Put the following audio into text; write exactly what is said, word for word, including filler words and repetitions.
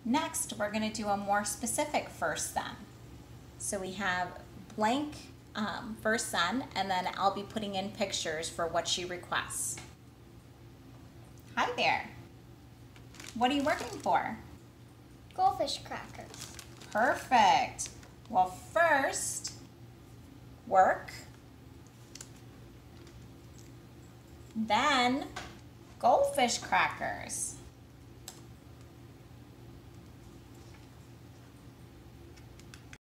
Next, we're going to do a more specific first then. So we have blank um, first then, and then I'll be putting in pictures for what she requests. Hi there. What are you working for? Goldfish crackers. Perfect. Well, first, work, then goldfish crackers.